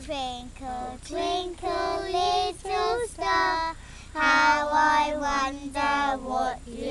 Twinkle, twinkle, little star, how I wonder what you